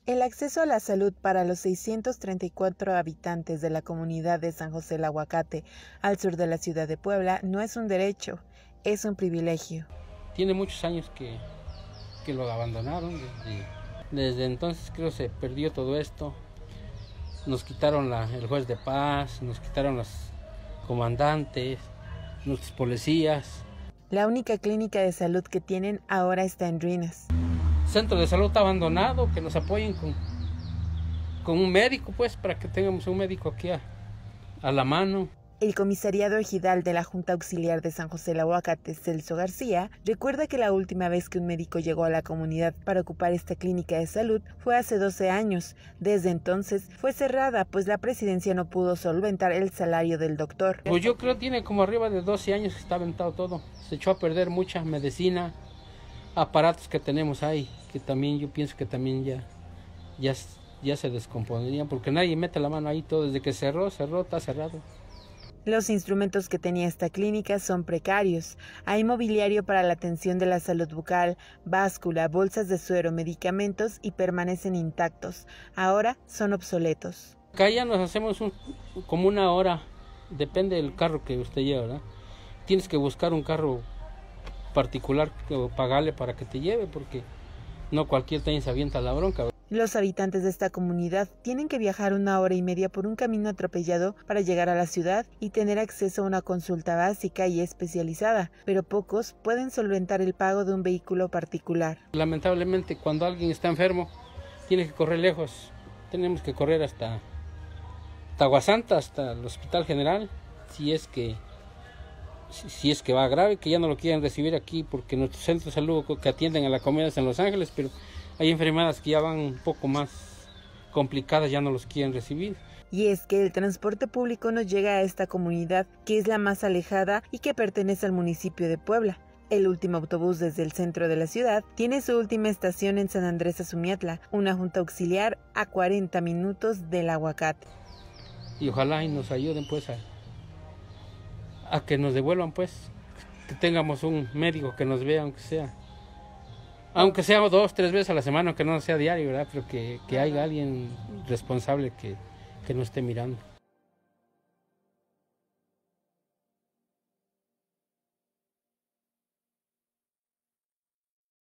El acceso a la salud para los 634 habitantes de la comunidad de San José el Aguacate, al sur de la ciudad de Puebla, no es un derecho, es un privilegio. Tiene muchos años que lo abandonaron, desde entonces creo se perdió todo esto. Nos quitaron el juez de paz, nos quitaron los comandantes, nuestros policías. La única clínica de salud que tienen ahora está en ruinas. Centro de salud abandonado, que nos apoyen con un médico, pues, para que tengamos un médico aquí a la mano. El comisariado ejidal de la Junta Auxiliar de San José el Aguacate, Celso García, recuerda que la última vez que un médico llegó a la comunidad para ocupar esta clínica de salud fue hace 12 años. Desde entonces fue cerrada, pues la presidencia no pudo solventar el salario del doctor. Pues yo creo que tiene como arriba de 12 años que está aventado todo. Se echó a perder mucha medicina, aparatos que tenemos ahí, que también yo pienso que también ya se descomponerían, porque nadie mete la mano ahí, todo desde que cerró, está cerrado. Los instrumentos que tenía esta clínica son precarios. Hay mobiliario para la atención de la salud bucal, báscula, bolsas de suero, medicamentos y permanecen intactos. Ahora son obsoletos. Acá ya nos hacemos como una hora, depende del carro que usted lleva, ¿verdad? Tienes que buscar un carro particular o pagarle para que te lleve, porque no cualquier también se avienta la bronca. Los habitantes de esta comunidad tienen que viajar 1 hora y media por un camino atropellado para llegar a la ciudad y tener acceso a una consulta básica y especializada, pero pocos pueden solventar el pago de un vehículo particular. Lamentablemente, cuando alguien está enfermo, tiene que correr lejos. Tenemos que correr hasta Aguasanta, hasta el Hospital General, si es que va grave, que ya no lo quieren recibir aquí, porque nuestros centros de salud que atienden a la comunidad es en Los Ángeles, pero hay enfermedades que ya van un poco más complicadas, ya no los quieren recibir. Y es que el transporte público no llega a esta comunidad, que es la más alejada y que pertenece al municipio de Puebla. El último autobús desde el centro de la ciudad tiene su última estación en San Andrés Azumiatla, una junta auxiliar a 40 minutos del Aguacate. Y ojalá y nos ayuden pues a que nos devuelvan, pues, que tengamos un médico que nos vea, aunque sea 2 o 3 veces a la semana, aunque no sea diario, ¿verdad? Pero que haya alguien responsable que nos esté mirando.